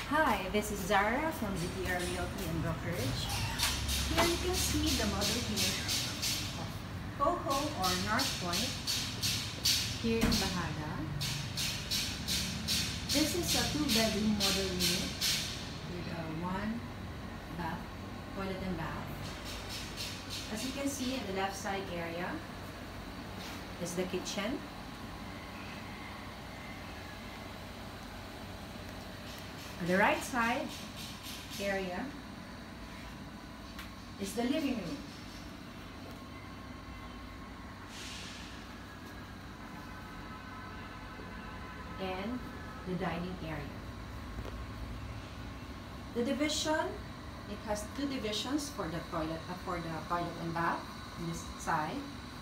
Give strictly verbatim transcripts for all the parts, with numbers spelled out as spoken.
Hi, this is Zara from Z T R Realty and Brokerage. Here you can see the model unit of Coho or North Point here in Bahada. This is a two-bedroom model unit with a one bath, toilet and bath. As you can see in the left side area is the kitchen. On the right side area is the living room. And the dining area. The division, it has two divisions for the toilet, uh, for the toilet and bath on this side.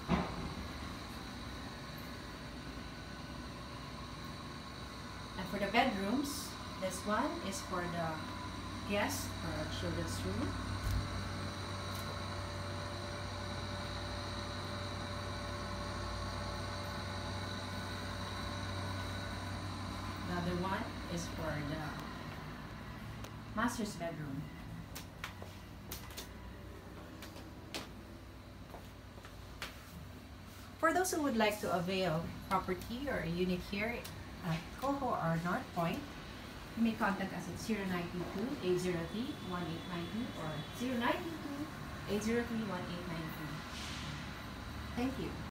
And for the bedrooms, this one is for the guests or children's room. The other one is for the master's bedroom. For those who would like to avail property or a unit here at Coho or North Point, you may contact us at zero nine two two, eight zero three, one eight nine two or zero nine two two, eight zero three, one eight nine two. Thank you.